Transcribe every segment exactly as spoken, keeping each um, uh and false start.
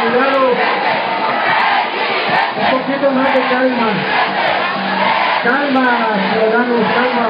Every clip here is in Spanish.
cuidado, un poquito más de calma, calma, ciudadanos, calma.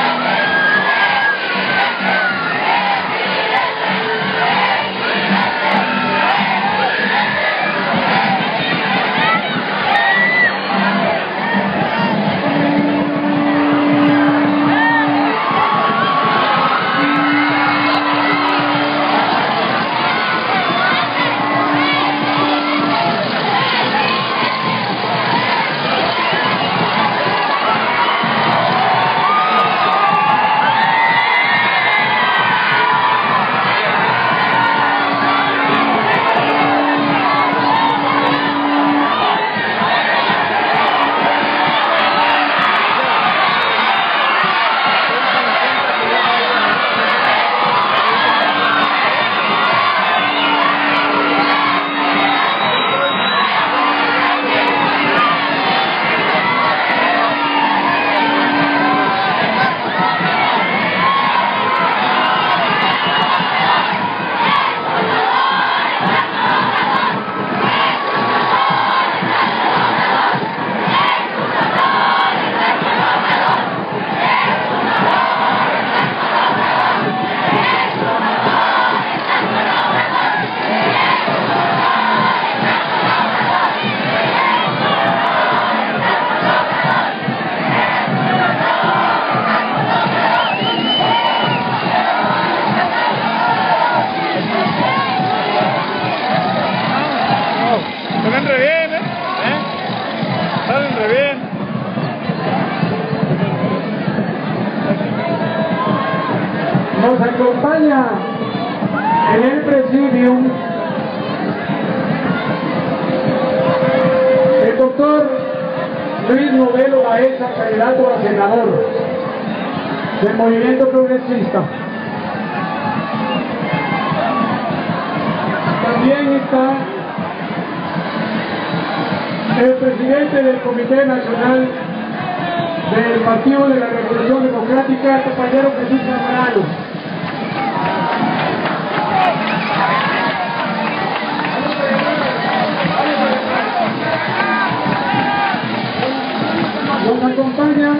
Nos acompaña en el presidium el doctor Luis Novelo Baeza, candidato a senador del Movimiento Progresista. También está el presidente del Comité Nacional del Partido de la Revolución Democrática, el compañero Jesús Zambrano. Nos acompaña,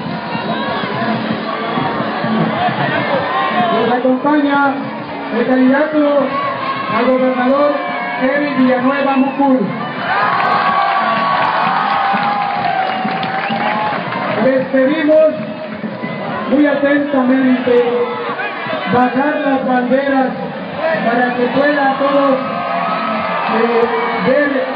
nos acompaña el candidato al gobernador Kevin Villanueva Mucul. Les pedimos muy atentamente bajar las banderas para que puedan todos eh, ver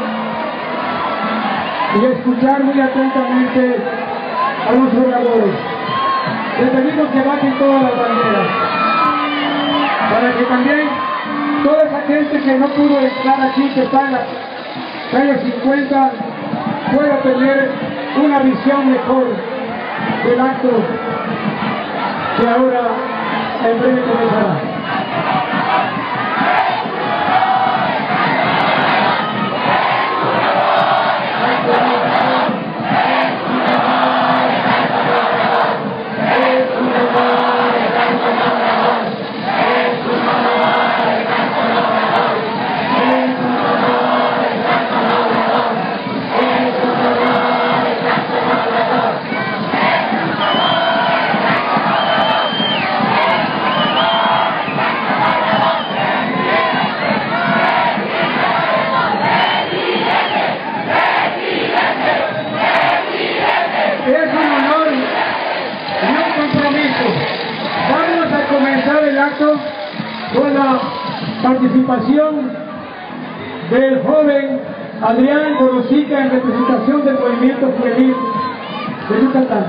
y escuchar muy atentamente a los oradores. Les pedimos que bajen todas las banderas para que también toda esa gente que no pudo estar aquí, que está en la calle cincuenta, pueda tener una visión mejor del acto que ahora en breve comenzará. Con la participación del joven Adrián Gorosica en representación del movimiento juvenil de Yucatán.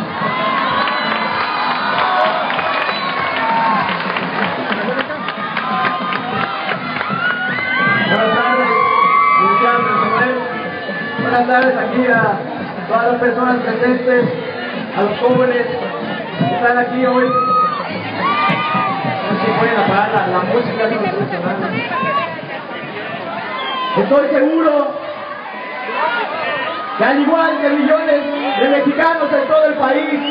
Buenas tardes, licenciado Samuel. Buenas tardes aquí a todas las personas presentes, a los jóvenes que están aquí hoy. Si pueden apagar la, la música, no me gusta nada. Estoy seguro que al igual que millones de mexicanos en todo el país,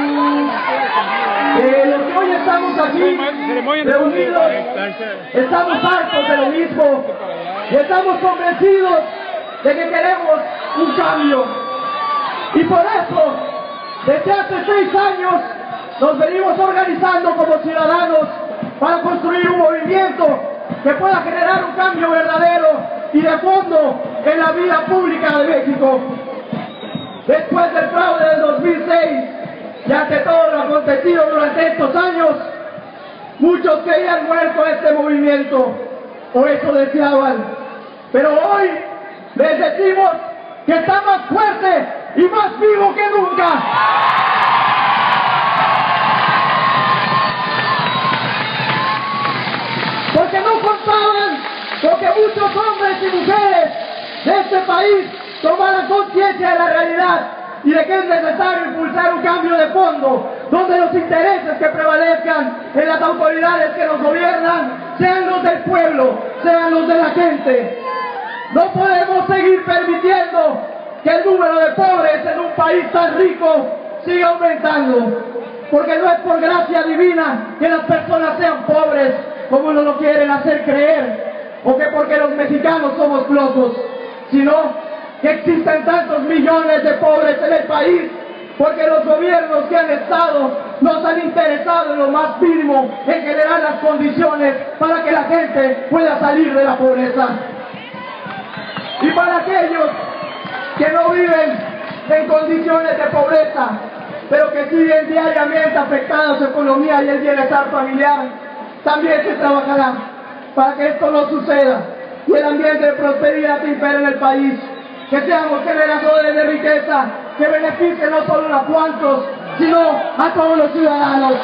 que los que hoy estamos aquí reunidos, estamos hartos de lo mismo, Y estamos convencidos de que queremos un cambio. Y por eso, desde hace seis años, nos venimos organizando como ciudadanos para construir un movimiento que pueda generar un cambio verdadero y de fondo en la vida pública de México. Después del fraude del dos mil seis y ante todo lo acontecido durante estos años, muchos creían muerto este movimiento, o eso deseaban. Pero hoy les decimos que está más fuerte y más vivo que nunca. Porque no contaban con que muchos hombres y mujeres de este país tomaran conciencia de la realidad y de que es necesario impulsar un cambio de fondo, donde los intereses que prevalezcan en las autoridades que nos gobiernan sean los del pueblo, sean los de la gente. No podemos seguir permitiendo que el número de pobres en un país tan rico siga aumentando, porque no es por gracia divina que las personas sean pobres, como nos lo quieren hacer creer, o que porque los mexicanos somos flojos, sino que existen tantos millones de pobres en el país porque los gobiernos que han estado no se han interesado en lo más mínimo en generar las condiciones para que la gente pueda salir de la pobreza. Y para aquellos que no viven en condiciones de pobreza, pero que siguen diariamente afectando su economía y el bienestar familiar, también se trabajará para que esto no suceda y el ambiente de prosperidad que impera en el país, que seamos generadores de riqueza que beneficien no solo a unos cuantos, sino a todos los ciudadanos.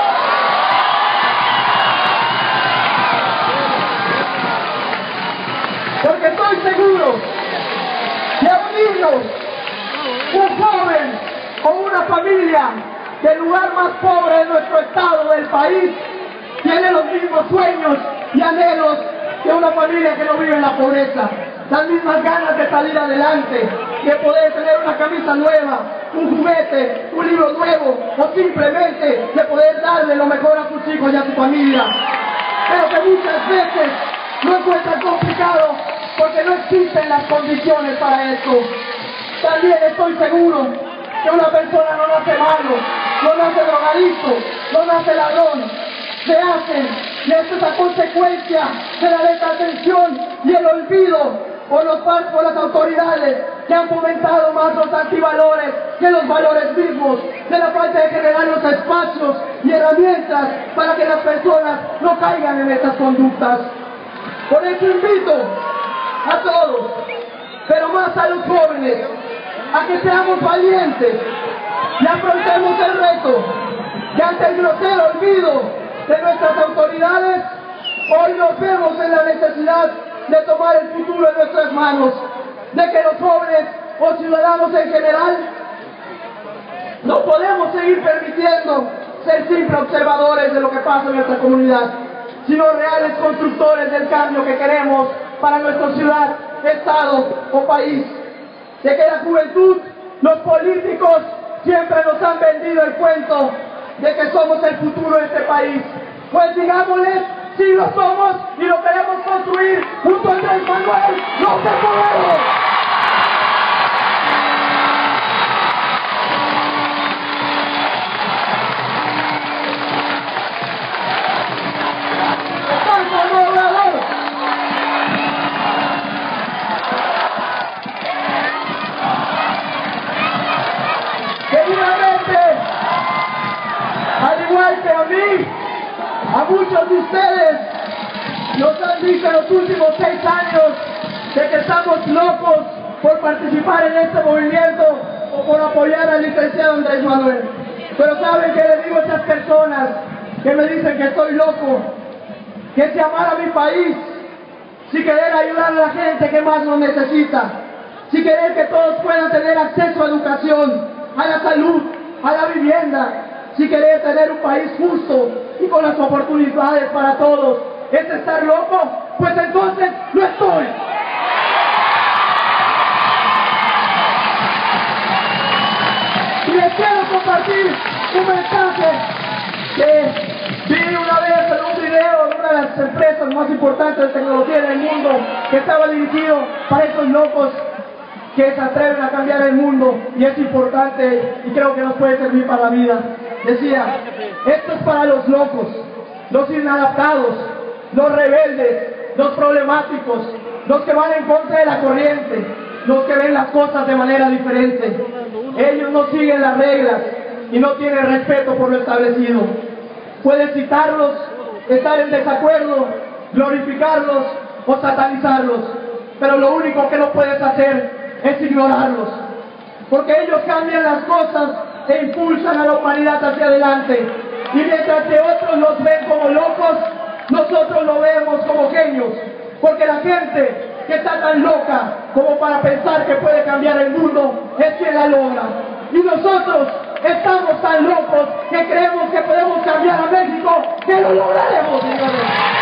Porque estoy seguro que un niño, un joven o una familia del lugar más pobre de nuestro estado, del país, tiene los mismos sueños y anhelos que una familia que no vive en la pobreza. Las mismas ganas de salir adelante, de poder tener una camisa nueva, un juguete, un libro nuevo, o simplemente de poder darle lo mejor a sus hijos y a su familia. Pero que muchas veces no encuentran complicado porque no existen las condiciones para esto. También estoy seguro que una persona no nace malo, no nace drogadicto, no nace ladrón, se hacen, y esto es a consecuencia de la desatención y el olvido por, los, por las autoridades que han fomentado más los antivalores que los valores mismos, de la falta de generar los espacios y herramientas para que las personas no caigan en estas conductas. Por eso invito a todos, pero más a los jóvenes, a que seamos valientes y afrontemos el reto, que ante el grosero olvido de nuestras autoridades, hoy nos vemos en la necesidad de tomar el futuro en nuestras manos, de que los jóvenes o ciudadanos en general no podemos seguir permitiendo ser simples observadores de lo que pasa en nuestra comunidad, sino reales constructores del cambio que queremos para nuestra ciudad, estado o país. De que la juventud, los políticos siempre nos han vendido el cuento de que somos el futuro de este país. Pues digámosles, sí lo somos y lo queremos construir junto a Andrés Manuel López Obrador. Seguramente, al igual que a mí, a muchos de ustedes nos han dicho en los últimos seis años de que estamos locos por participar en este movimiento o por apoyar al licenciado Andrés Manuel. Pero ¿saben qué les digo a esas personas que me dicen que estoy loco? Que si amar a mi país, si querer ayudar a la gente que más lo necesita, si querer que todos puedan tener acceso a educación, a la salud, a la vivienda, si querer tener un país justo y con las oportunidades para todos, ¿es estar loco? Pues entonces no estoy. Y les quiero compartir un mensaje que vi una vez en un video de una de las empresas más importantes de tecnología en el mundo que estaba dirigido para esos locos que se atreven a cambiar el mundo, y es importante y creo que nos puede servir para la vida. Decía, esto es para los locos, los inadaptados, los rebeldes, los problemáticos, los que van en contra de la corriente, los que ven las cosas de manera diferente. Ellos no siguen las reglas y no tienen respeto por lo establecido. Puedes citarlos, estar en desacuerdo, glorificarlos o satanizarlos, pero lo único que no puedes hacer es ignorarlos, porque ellos cambian las cosas e impulsan a la humanidad hacia adelante, y mientras que otros los ven como locos, nosotros lo vemos como genios, porque la gente que está tan loca como para pensar que puede cambiar el mundo es quien la logra, y nosotros estamos tan locos que creemos que podemos cambiar a México, que lo lograremos, señores.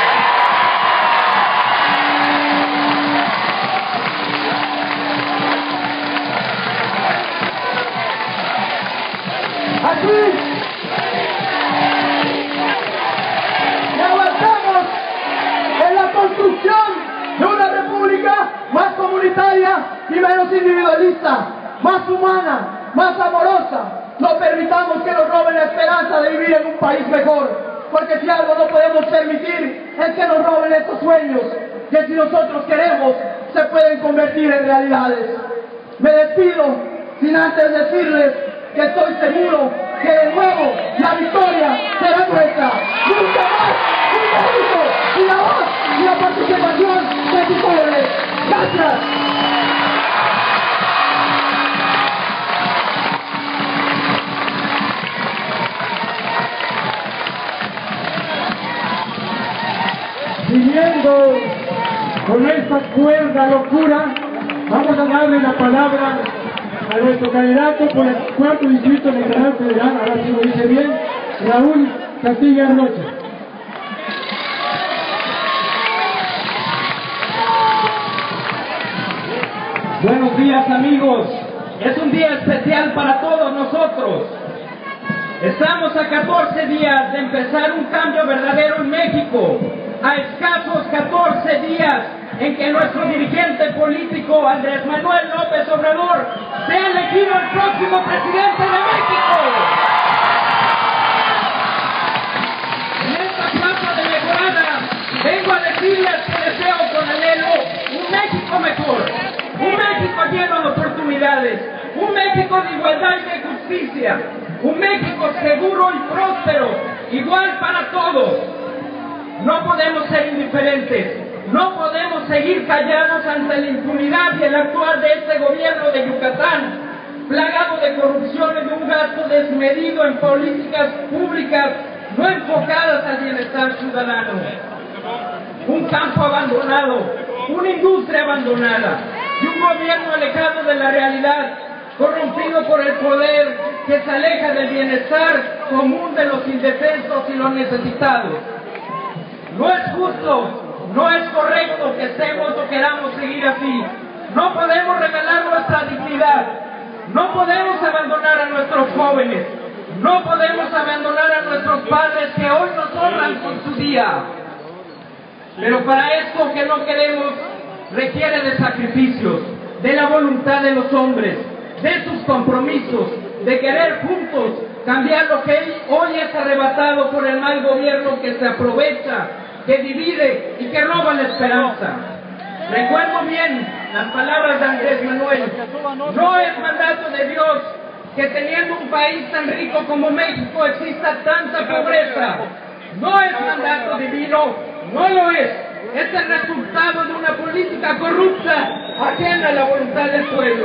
Aquí y avanzamos en la construcción de una república más comunitaria y menos individualista, más humana, más amorosa. No permitamos que nos roben la esperanza de vivir en un país mejor, porque si algo no podemos permitir es que nos roben estos sueños, que si nosotros queremos se pueden convertir en realidades. Me despido sin antes decirles que estoy seguro que de nuevo la victoria será nuestra. Nunca más un México y la voz y la participación de sus jóvenes. Gracias. Siguiendo con esta cuerda locura, vamos a darle la palabra a nuestro candidato por el cuarto distrito electoral federal, ahora sí lo dice bien, Raúl Castilla Rocha. Buenos días, amigos. Es un día especial para todos nosotros. Estamos a catorce días de empezar un cambio verdadero en México, a escasos catorce días en que nuestro dirigente político Andrés Manuel López Obrador sea elegido el próximo presidente de México. En esta plaza de mejorada vengo a decirles que deseo con anhelo un México mejor, un México lleno de oportunidades, un México de igualdad y de justicia, un México seguro y próspero, igual para todos. No podemos ser indiferentes, no podemos seguir callados ante la impunidad y el actuar de este gobierno de Yucatán, plagado de corrupción y de un gasto desmedido en políticas públicas no enfocadas al bienestar ciudadano. Un campo abandonado, una industria abandonada y un gobierno alejado de la realidad, corrompido por el poder que se aleja del bienestar común de los indefensos y los necesitados. No es justo, no es correcto que estemos o queramos seguir así. No podemos regalar nuestra dignidad, no podemos abandonar a nuestros jóvenes, no podemos abandonar a nuestros padres que hoy nos honran con su día. Pero para esto que no queremos requiere de sacrificios, de la voluntad de los hombres, de sus compromisos, de querer juntos cambiar lo que hoy es arrebatado por el mal gobierno que se aprovecha, que divide y que roba la esperanza. Recuerdo bien las palabras de Andrés Manuel: no es mandato de Dios que teniendo un país tan rico como México exista tanta pobreza. No es mandato divino, no lo es. Es el resultado de una política corrupta ajena a la voluntad del pueblo.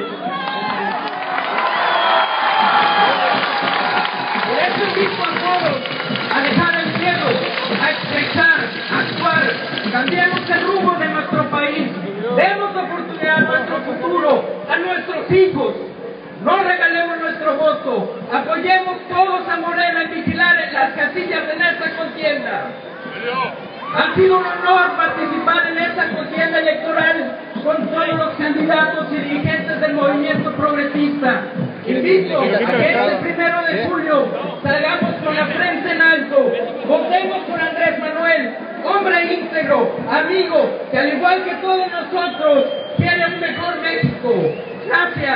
Por eso invito a todos a dejar el miedo, a expresar, a actuar. Cambiemos el rumbo de nuestro país. Demos oportunidad a nuestro futuro, a nuestros hijos. No regalemos nuestro voto. Apoyemos todos a Morena y vigilar en las casillas en esta contienda. Ha sido un honor participar en esta contienda electoral con todos los candidatos y dirigentes del movimiento progresista. Invito a que este primero de julio salgamos con la frente en alto, votemos por Andrés Manuel, hombre íntegro, amigo, que al igual que todos nosotros, quiere un mejor México. Gracias.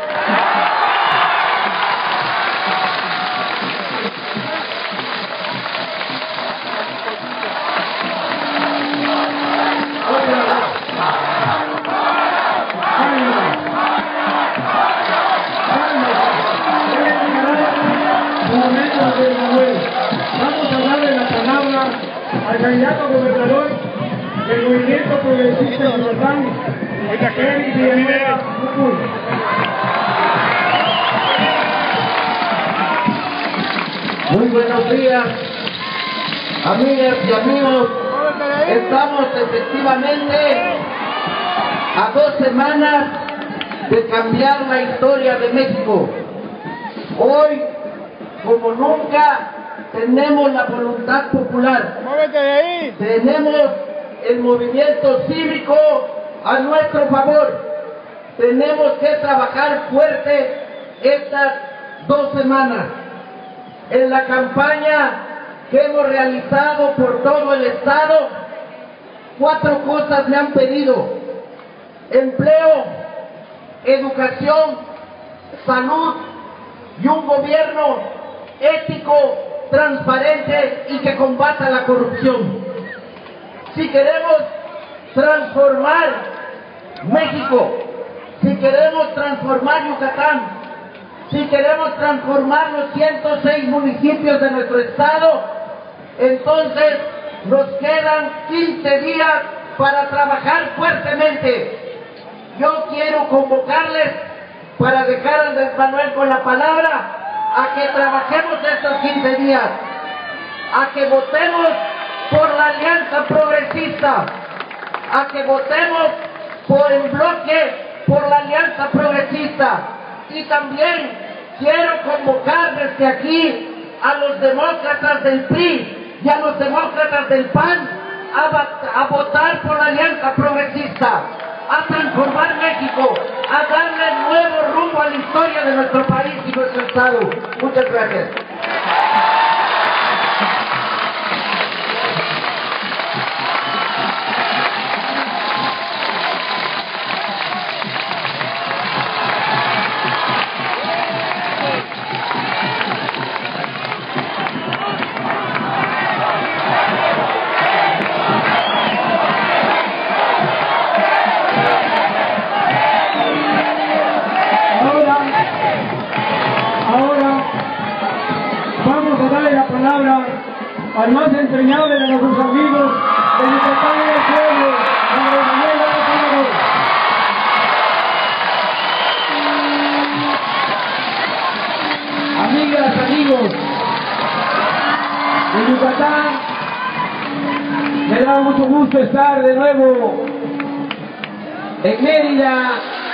Vamos a darle la palabra al candidato a gobernador del Movimiento Progresista de Yucatán, Eric Villanueva Jujuy. Muy buenos días, amigas y amigos. Estamos efectivamente a dos semanas de cambiar la historia de México. Hoy, como nunca, tenemos la voluntad popular. Tenemos el movimiento cívico a nuestro favor. Tenemos que trabajar fuerte estas dos semanas. En la campaña que hemos realizado por todo el estado, cuatro cosas me han pedido: empleo, educación, salud y un gobierno ético, transparente y que combata la corrupción. Si queremos transformar México, si queremos transformar Yucatán, si queremos transformar los ciento seis municipios de nuestro estado, entonces nos quedan quince días para trabajar fuertemente. Yo quiero convocarles, para dejar a Andrés Manuel con la palabra, a que trabajemos estos quince días, a que votemos por la Alianza Progresista, a que votemos por el bloque, por la Alianza Progresista. Y también quiero convocar desde aquí a los demócratas del P R I y a los demócratas del P A N a, a votar por la Alianza Progresista, a transformar México, a darle nuevo rumbo a la historia de nuestro país y nuestro estado. Muchas gracias. Al más entrañable de nuestros amigos de Yucatán y del pueblo, Andrés Manuel López Obrador. Amigas, amigos de Yucatán, me da mucho gusto estar de nuevo en Mérida,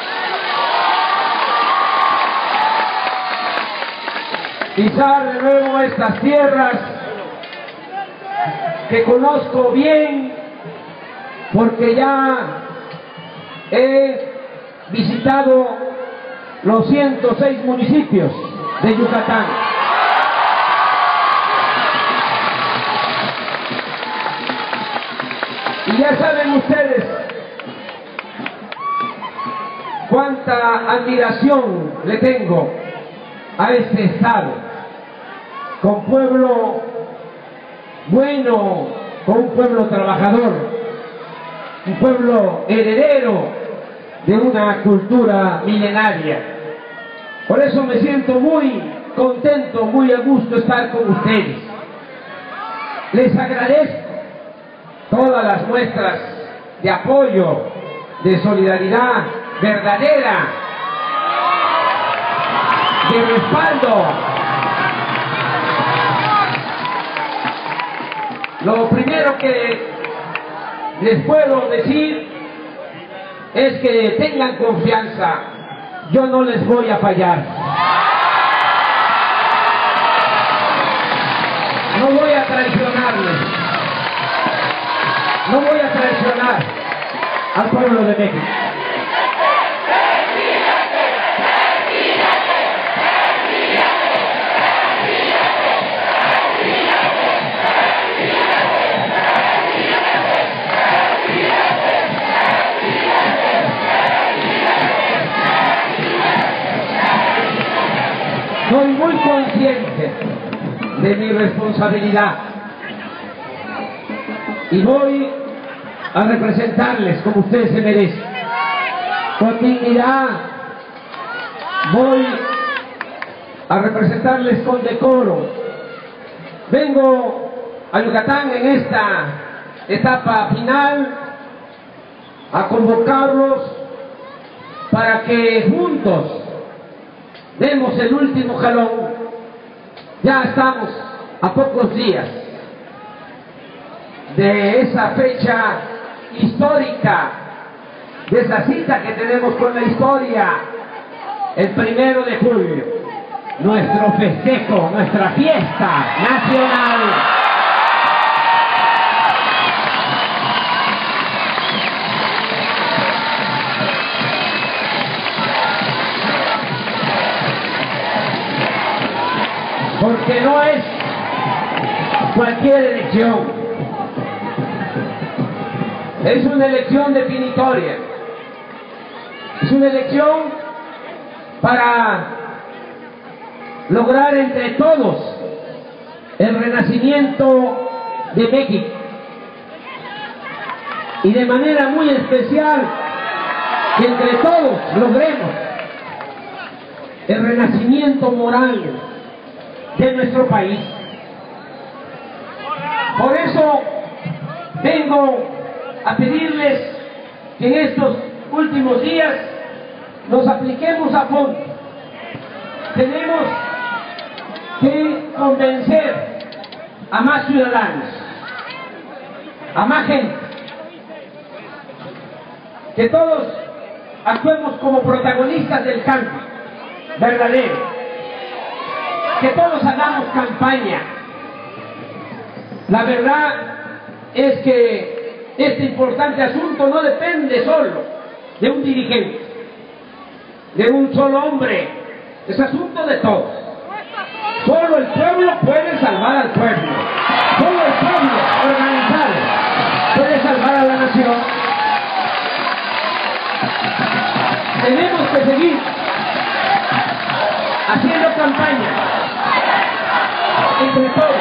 pisar de nuevo estas tierras que conozco bien, porque ya he visitado los ciento seis municipios de Yucatán. Y ya saben ustedes cuánta admiración le tengo a este estado, con pueblo bueno, con un pueblo trabajador, un pueblo heredero de una cultura milenaria. Por eso me siento muy contento, muy a gusto estar con ustedes. Les agradezco todas las muestras de apoyo, de solidaridad verdadera, de respaldo. Lo primero que les puedo decir es que tengan confianza, yo no les voy a fallar. No voy a traicionarles, no voy a traicionar al pueblo de México. de mi responsabilidad y voy a representarles como ustedes se merecen, con dignidad. Voy a representarles con decoro. Vengo a Yucatán en esta etapa final a convocarlos para que juntos demos el último jalón. Ya estamos a pocos días de esa fecha histórica, de esa cita que tenemos con la historia, el primero de julio, nuestro festejo, nuestra fiesta nacional. Porque no es cualquier elección, es una elección definitoria, es una elección para lograr entre todos el renacimiento de México y de manera muy especial que entre todos logremos el renacimiento moral de nuestro país. Por eso vengo a pedirles que en estos últimos días nos apliquemos a fondo. Tenemos que convencer a más ciudadanos, a más gente, que todos actuemos como protagonistas del cambio verdadero, que todos hagamos campaña. La verdad es que este importante asunto no depende solo de un dirigente, de un solo hombre, es asunto de todos. Solo el pueblo puede salvar al pueblo, solo el pueblo organizado puede salvar a la nación. Tenemos que seguir haciendo campaña entre todos.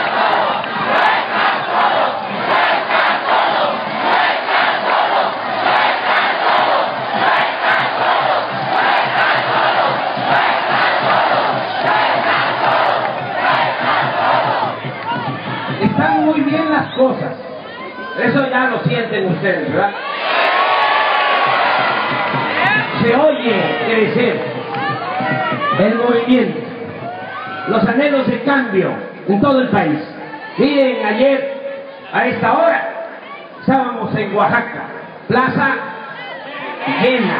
Están muy bien las cosas, eso ya lo sienten ustedes, ¿verdad? Se oye crecer el movimiento, los anhelos de cambio en todo el país. Miren, ayer a esta hora estábamos en Oaxaca, plaza llena.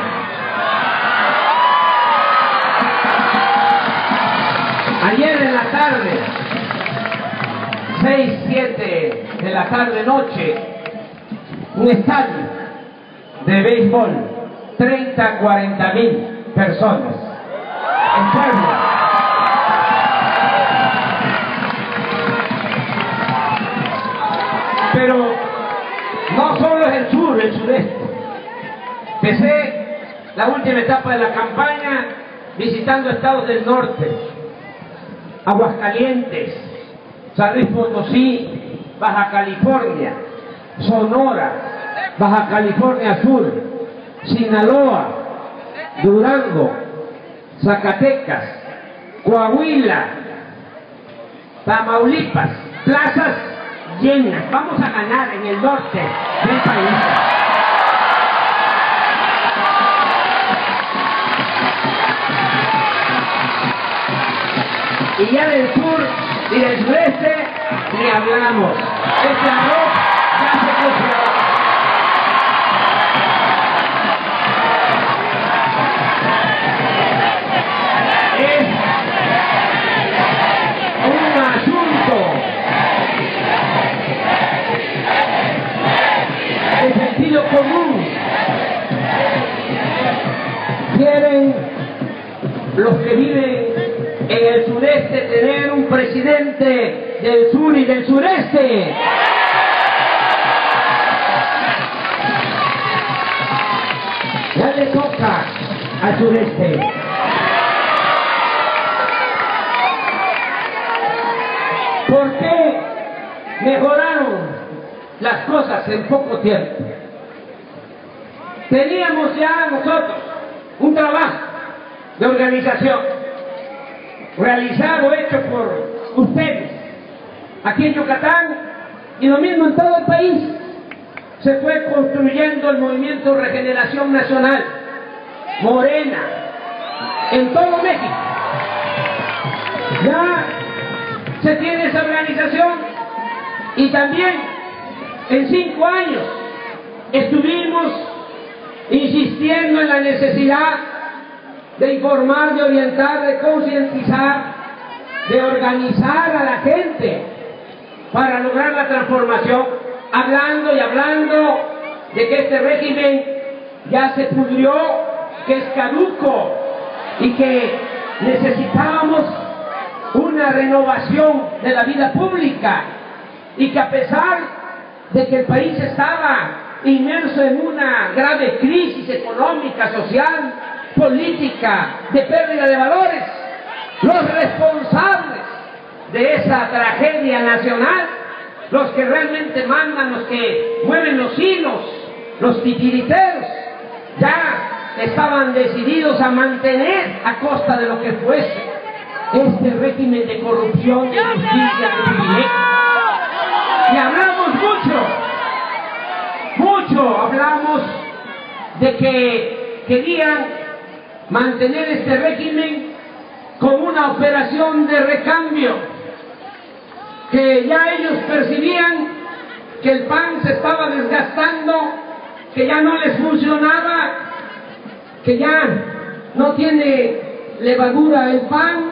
Ayer en la tarde, seis, siete de la tarde noche, un estadio de béisbol, treinta, cuarenta mil personas en Puebla. Pero no solo es el sur, el sureste. Empecé la última etapa de la campaña visitando estados del norte, Aguascalientes, San Luis Potosí, Baja California, Sonora, Baja California Sur, Sinaloa, Durango, Zacatecas, Coahuila, Tamaulipas, plazas llenas. Vamos a ganar en el norte del país. Y ya del sur y del sureste ni hablamos. Este arroz ya se coció. Es un asunto de sentido común. Quieren los que viven en el sureste tener un presidente del sur y del sureste. Ya le toca al sureste. mejoraron las cosas en poco tiempo. Teníamos ya nosotros un trabajo de organización realizado, hecho por ustedes aquí en Yucatán y lo mismo en todo el país. Se fue construyendo el movimiento Regeneración Nacional, Morena, en todo México. Ya se tiene esa organización y también en cinco años estuvimos insistiendo en la necesidad de informar, de orientar, de concientizar, de organizar a la gente para lograr la transformación, hablando y hablando de que este régimen ya se pudrió, que es caduco y que necesitábamos una renovación de la vida pública y que a pesar de que el país estaba inmerso en una grave crisis económica, social, política, de pérdida de valores, los responsables de esa tragedia nacional, los que realmente mandan, los que mueven los hilos, los titiriteros, ya estaban decididos a mantener a costa de lo que fuese este régimen de corrupción, de injusticia, de privilegio. Y hablamos mucho, mucho hablamos de que querían mantener este régimen con una operación de recambio, que ya ellos percibían que el P A N se estaba desgastando, que ya no les funcionaba, que ya no tiene levadura el P A N.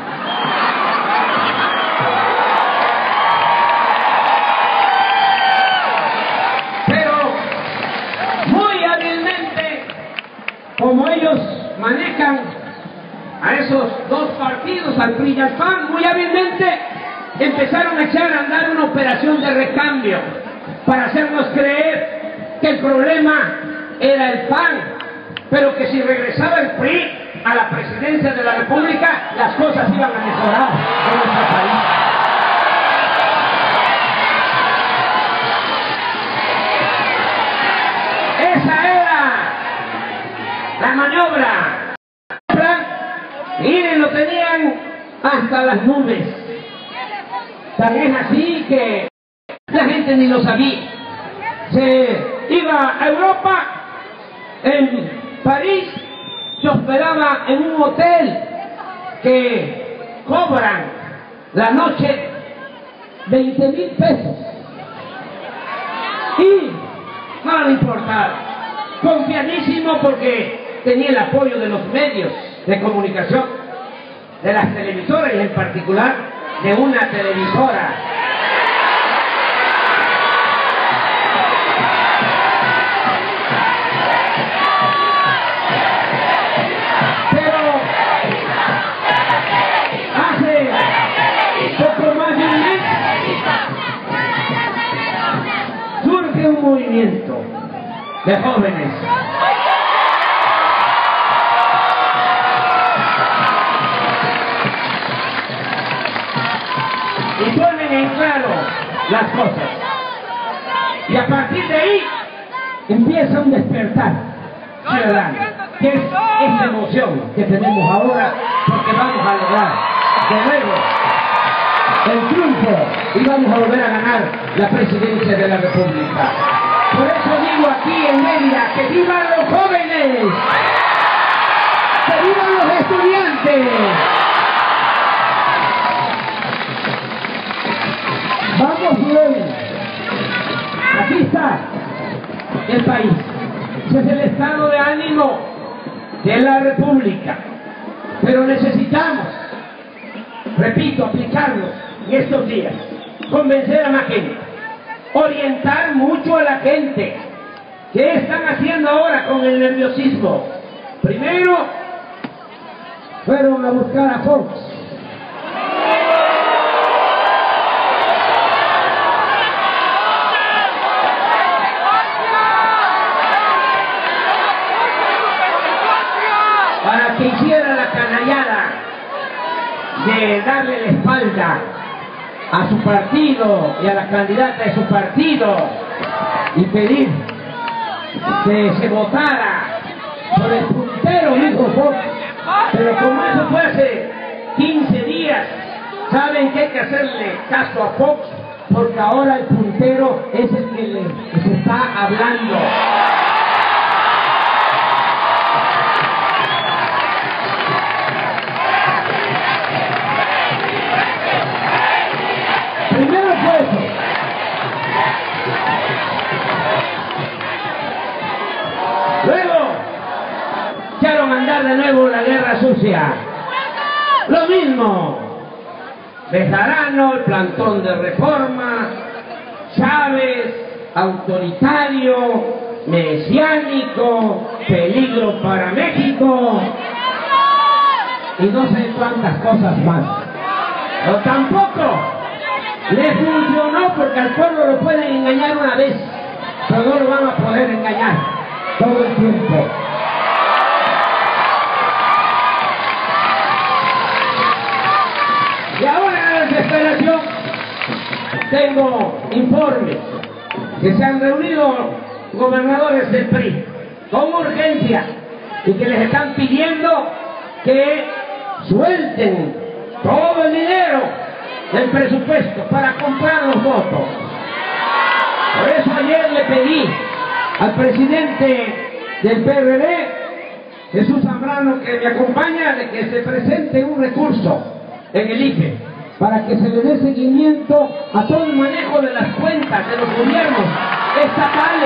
Pero muy hábilmente, como ellos manejan a esos dos partidos, al P R I y al P A N, muy hábilmente empezaron a echar a andar una operación de recambio para hacernos creer que el problema era el P A N, pero que si regresaba el P R I a la presidencia de la República, las cosas iban a mejorar en nuestro país. Esa era la maniobra. Miren, lo tenían hasta las nubes. Tan es así que la gente ni lo sabía. Se iba a Europa, en París, se hospedaba en un hotel que cobran la noche veinte mil pesos. Y no le importaba, confiadísimo porque tenía el apoyo de los medios de comunicación, de las televisoras y en particular de una televisora. Pero hace poco más de un mes surge un movimiento de jóvenes y ponen en claro las cosas. Y a partir de ahí empieza un despertar ciudadano, que es esta emoción que tenemos ahora, porque vamos a lograr de nuevo el triunfo y vamos a volver a ganar la presidencia de la República. Por eso digo aquí en Mérida, que vivan los jóvenes, que vivan los estudiantes. Vamos bien, aquí está el país, ese es el estado de ánimo de la República, pero necesitamos, repito, aplicarnos en estos días, convencer a la gente, orientar mucho a la gente. ¿Qué están haciendo ahora con el nerviosismo? Primero, fueron a buscar a Fox. Para que hiciera la canallada de darle la espalda a su partido y a la candidata de su partido y pedir que se votara por el puntero, dijo Fox. Pero como eso fue hace quince días, saben que hay que hacerle caso a Fox, porque ahora el puntero es el que les está hablando. Primero fue eso. Luego echaron a andar de nuevo la guerra sucia. Lo mismo. Bejarano, el plantón de Reforma, Chávez, autoritario, mesiánico, peligro para México y no sé cuántas cosas más. Pero tampoco le funcionó, porque al pueblo lo pueden engañar una vez, pero no lo van a poder engañar todo el tiempo. Y ahora en la desesperación tengo informes que se han reunido gobernadores del P R I con urgencia y que les están pidiendo que suelten todo el dinero del presupuesto para comprar los votos. Por eso ayer le pedí al presidente del P R D, Jesús Zambrano, que me acompaña, de que se presente un recurso en el I F E para que se le dé seguimiento a todo el manejo de las cuentas de los gobiernos estatales,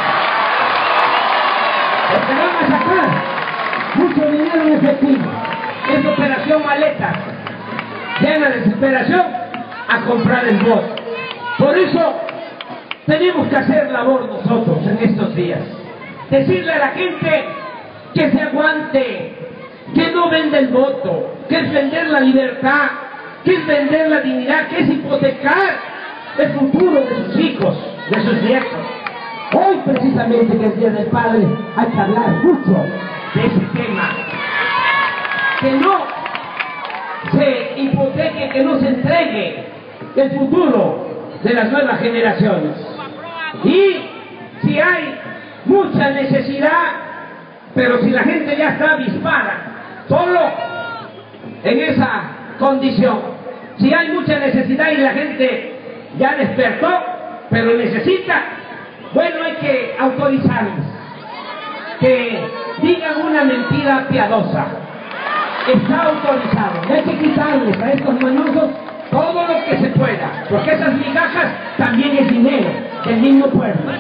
porque van a sacar mucho dinero en efectivo. Es operación maleta, ya en la desesperación a comprar el voto. Por eso tenemos que hacer labor nosotros en estos días, decirle a la gente que se aguante, que no venda el voto, que es vender la libertad, que es vender la dignidad, que es hipotecar el futuro de sus hijos, de sus nietos. Hoy precisamente, que es Día del Padre, hay que hablar mucho de ese tema. Que no se hipoteque, que no se entregue el futuro de las nuevas generaciones. Y si hay mucha necesidad, pero si la gente ya está avispada, solo en esa condición, si hay mucha necesidad y la gente ya despertó, pero necesita, bueno, hay que autorizarles que digan una mentira piadosa. Está autorizado, y hay que quitarles a estos mañosos todo lo que se pueda, porque esas migajas también es dinero del mismo pueblo.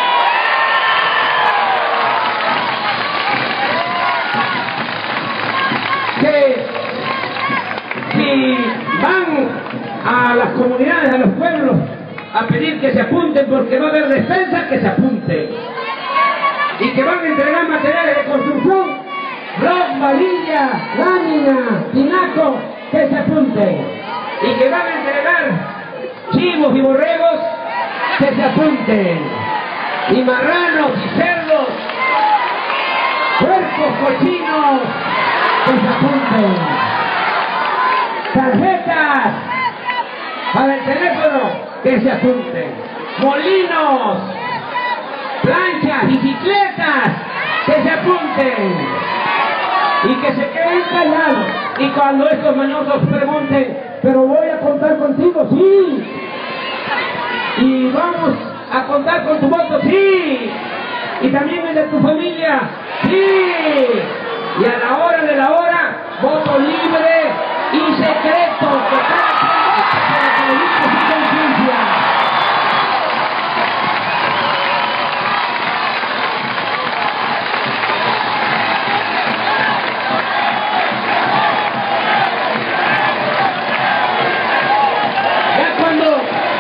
Que si van a las comunidades, a los pueblos, a pedir que se apunten porque va a haber despensa, que se apunten. Y que van a entregar materiales de construcción, bloc, varilla, lámina, tinaco, que se apunten. Y que van a entregar chivos y borregos, que se apunten. Y marranos y cerdos, puercos, cochinos, que se apunten. Tarjetas para el teléfono, que se apunten. Molinos, planchas, bicicletas, que se apunten. Y que se queden callados. Y cuando estos mañosos pregunten, pero voy a contar contigo, sí. Y vamos a contar con tu voto, sí. Y también el de tu familia, sí. Y a la hora de la hora, voto libre y secreto, que cada quien vote para que le diga su conciencia. Ya cuando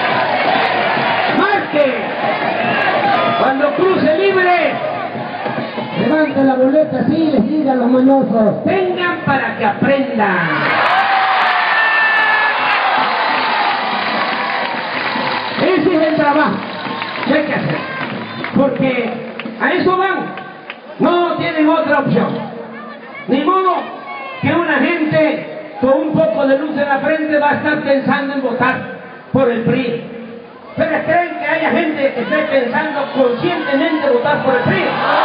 marque, cuando cruce libre, levante la boleta así y les diga a los mañosos, vengan para que aprendan. Ese es el trabajo que hay que hacer, porque a eso van, no tienen otra opción. Ni modo que una gente con un poco de luz en la frente va a estar pensando en votar por el P R I. ¿Pero creen que haya gente que esté pensando conscientemente votar por el P R I?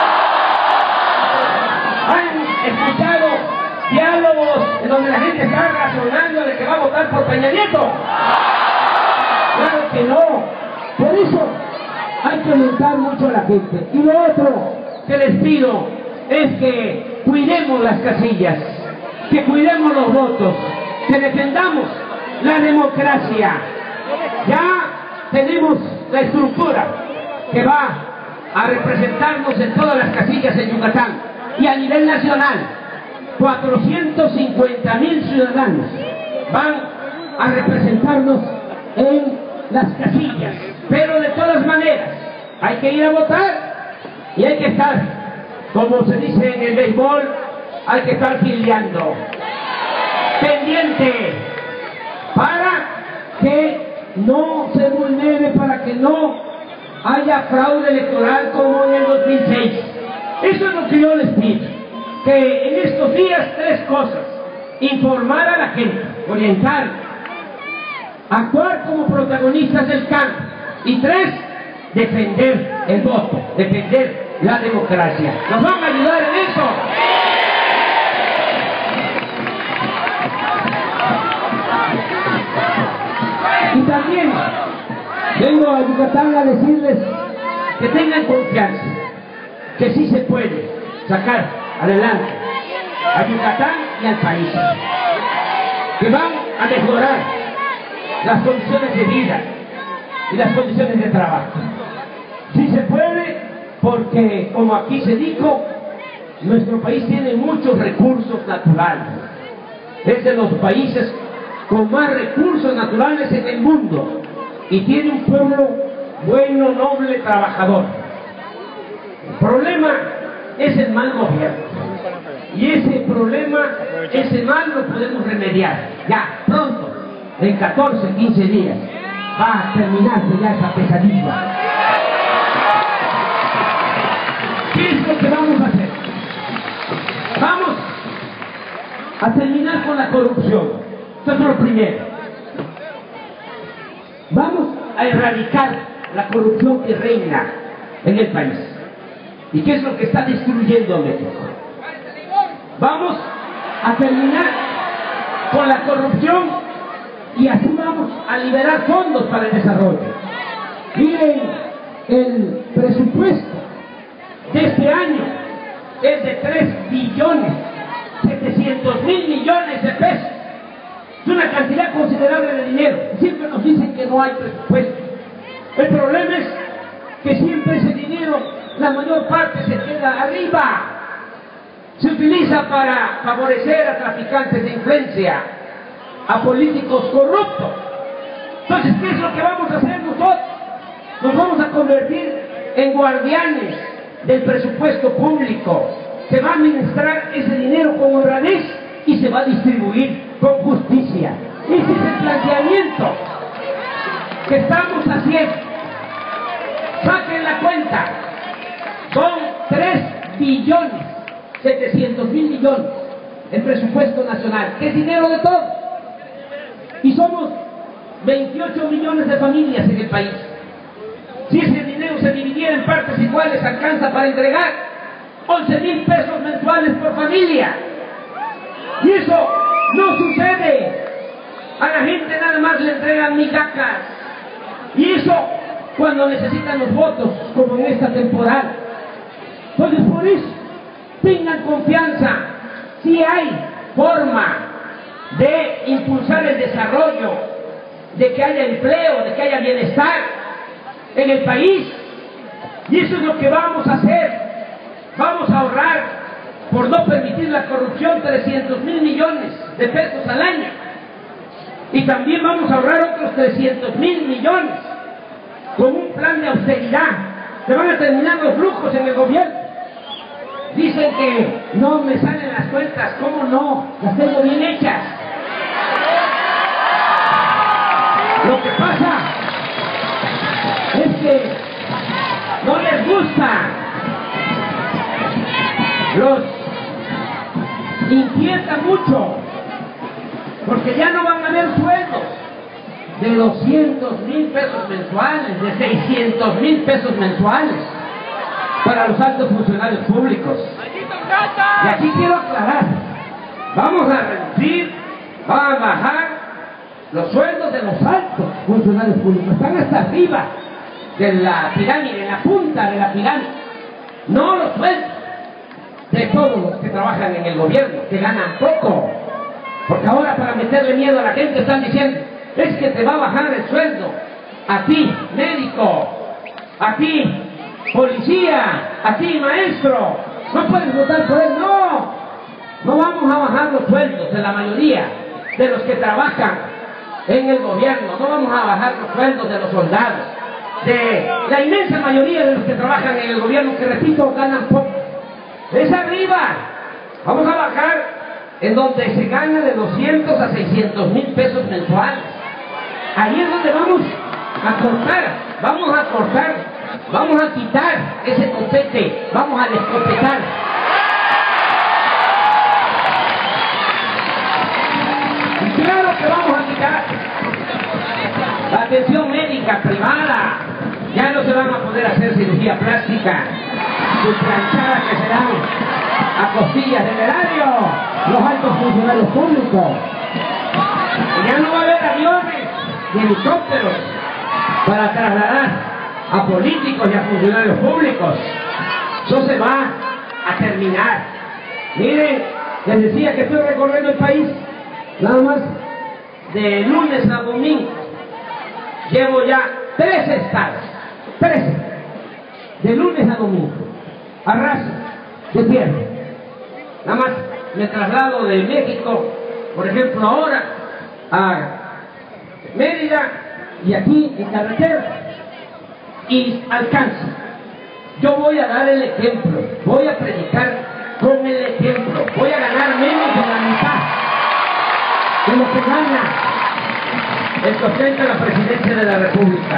¿Han escuchado diálogos en donde la gente está razonando de que va a votar por Peña Nieto? Claro que no. Por eso hay que orientar mucho a la gente. Y lo otro que les pido es que cuidemos las casillas, que cuidemos los votos, que defendamos la democracia. Ya tenemos la estructura que va a representarnos en todas las casillas en Yucatán y a nivel nacional. cuatrocientos cincuenta mil ciudadanos van a representarnos en las casillas, pero de todas maneras hay que ir a votar y hay que estar, como se dice en el béisbol, hay que estar filiando, pendiente, para que no se vulnere, para que no haya fraude electoral como en el dos mil seis. Eso es lo que yo les pido, que en estos días tres cosas: informar a la gente, orientar, actuar como protagonistas del campo, y tres, defender el voto, defender la democracia. ¿Nos van a ayudar en eso? Y también vengo a Yucatán a decirles que tengan confianza, que sí se puede sacar adelante a Yucatán y al país, que van a mejorar las condiciones de vida y las condiciones de trabajo. Sí se puede, porque como aquí se dijo, nuestro país tiene muchos recursos naturales. Es de los países con más recursos naturales en el mundo y tiene un pueblo bueno, noble, trabajador. El problema es el mal gobierno, y ese problema, ese mal lo podemos remediar ya pronto, en catorce, quince días va a terminarse ya esa pesadilla. ¿Qué es lo que vamos a hacer? Vamos a terminar con la corrupción. Esto es lo primero. Vamos a erradicar la corrupción que reina en el país. ¿Y qué es lo que está destruyendo a México? Vamos a terminar con la corrupción y así vamos a liberar fondos para el desarrollo. Miren, el presupuesto de este año es de tres billones setecientos mil millones de pesos. Es una cantidad considerable de dinero. Siempre nos dicen que no hay presupuesto. El problema es que siempre ese dinero, la mayor parte se queda arriba. Se utiliza para favorecer a traficantes de influencia, a políticos corruptos. Entonces, ¿qué es lo que vamos a hacer nosotros? Nos vamos a convertir en guardianes del presupuesto público. Se va a administrar ese dinero con honradez y se va a distribuir con justicia. Ese es el planteamiento que estamos haciendo. Saquen la cuenta. Son tres billones setecientos mil millones el presupuesto nacional, que es dinero de todos. Y somos veintiocho millones de familias en el país. Si ese dinero se dividiera en partes iguales, alcanza para entregar once mil pesos mensuales por familia. Y eso no sucede. A la gente nada más le entregan migajas. Y eso cuando necesitan los votos, como en esta temporada. Entonces, por eso, tengan confianza. Si hay forma de impulsar el desarrollo, de que haya empleo, de que haya bienestar en el país. Y eso es lo que vamos a hacer. Vamos a ahorrar, por no permitir la corrupción, trescientos mil millones de pesos al año. Y también vamos a ahorrar otros trescientos mil millones con un plan de austeridad. Se van a terminar los lujos en el gobierno. Dicen que no me salen las cuentas. ¿Cómo no? Las tengo bien hechas. Lo que pasa es que no les gusta. Los inquieta mucho, porque ya no van a haber sueldos. de doscientos mil pesos mensuales, de seiscientos mil pesos mensuales para los altos funcionarios públicos. Y aquí quiero aclarar, vamos a reducir, vamos a bajar los sueldos de los altos funcionarios públicos, están hasta arriba de la pirámide, en la punta de la pirámide, no los sueldos de todos los que trabajan en el gobierno, que ganan poco, porque ahora para meterle miedo a la gente están diciendo, es que te va a bajar el sueldo, a ti, médico, a ti, policía, a ti, maestro, no puedes votar por él, no, no vamos a bajar los sueldos de la mayoría de los que trabajan en el gobierno, no vamos a bajar los sueldos de los soldados, de la inmensa mayoría de los que trabajan en el gobierno, que repito, ganan poco, es arriba, vamos a bajar en donde se gana de doscientos a seiscientos mil pesos mensuales, ahí es donde vamos a cortar, vamos a cortar, vamos a quitar ese copete, vamos a descopetar. Y claro que vamos a quitar la atención médica privada, ya no se van a poder hacer cirugía plástica, sus planchadas que serán a costillas del erario, los altos funcionarios públicos. Y ya no va a haber aviones ni helicópteros para trasladar a políticos y a funcionarios públicos. Eso se va a terminar. Miren, les decía que estoy recorriendo el país, nada más de lunes a domingo. Llevo ya tres estados, trece, de lunes a domingo, a ras de tierra. Nada más me traslado de México, por ejemplo ahora, a Mérida y aquí en carretera, y alcanza. Yo voy a dar el ejemplo, voy a predicar con el ejemplo, voy a ganar menos de la mitad de lo que gana el que ostenta la presidencia de la República.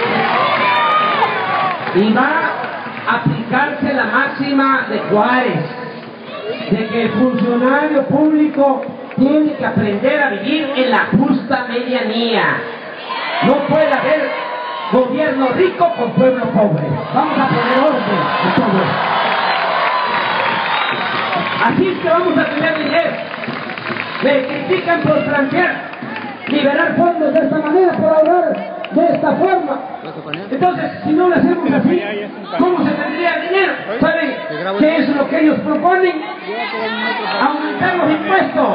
Y va a aplicarse la máxima de Juárez, de que el funcionario público tiene que aprender a vivir en la justa medianía. No puede haber gobierno rico con pueblo pobre. Vamos a poner orden en todo. Así es que vamos a tener dinero. Me critican por plantear liberar fondos de esta manera, por ahorrar de esta forma. Entonces, si no lo hacemos así, ¿cómo se tendría dinero? ¿Saben qué es lo que ellos proponen? Aumentar los impuestos.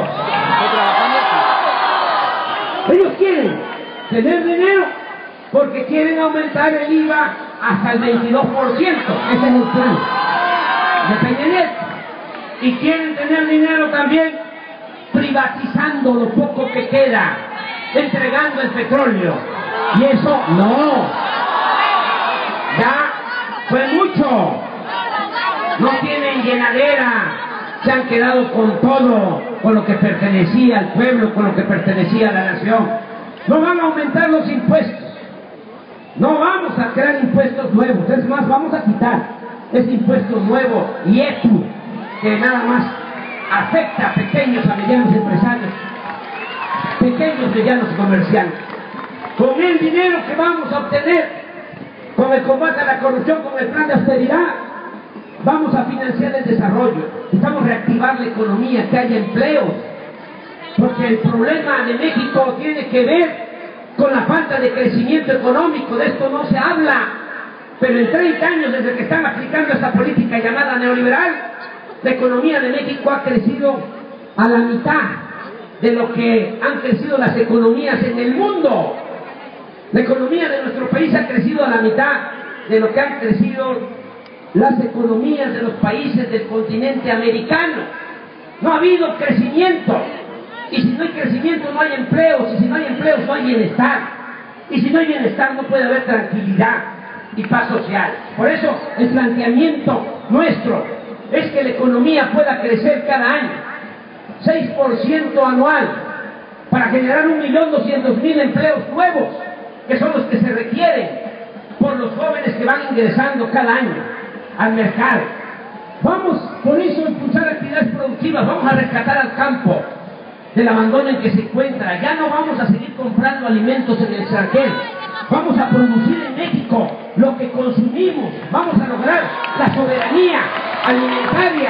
Ellos quieren tener dinero porque quieren aumentar el I V A hasta el veintidós por ciento. Ese es el plan de Peña Nieto. Y quieren tener dinero también privatizando lo poco que queda, entregando el petróleo. Y eso no. Ya fue mucho. No tienen llenadera. Se han quedado con todo, con lo que pertenecía al pueblo, con lo que pertenecía a la nación. No van a aumentar los impuestos. No vamos a crear impuestos nuevos. Es más, vamos a quitar ese impuesto nuevo, I E P U, que nada más afecta a pequeños, a medianos empresarios, pequeños, medianos comerciantes. Con el dinero que vamos a obtener, con el combate a la corrupción, con el plan de austeridad, vamos a financiar el desarrollo, estamos a reactivar la economía, que haya empleos, porque el problema de México tiene que ver con la falta de crecimiento económico. De esto no se habla, pero en treinta años desde que están aplicando esta política llamada neoliberal, la economía de México ha crecido a la mitad de lo que han crecido las economías en el mundo. La economía de nuestro país ha crecido a la mitad de lo que han crecido las economías de los países del continente americano. No ha habido crecimiento, y si no hay crecimiento no hay empleos, y si no hay empleos no hay bienestar, y si no hay bienestar no puede haber tranquilidad y paz social. Por eso el planteamiento nuestro es que la economía pueda crecer cada año seis por ciento anual para generar un millón doscientos mil empleos nuevos, que son los que se requieren por los jóvenes que van ingresando cada año al mercado. Vamos por eso a impulsar actividades productivas, vamos a rescatar al campo, del abandono en que se encuentra. Ya no vamos a seguir comprando alimentos en el extranjero. Vamos a producir en México lo que consumimos. Vamos a lograr la soberanía alimentaria.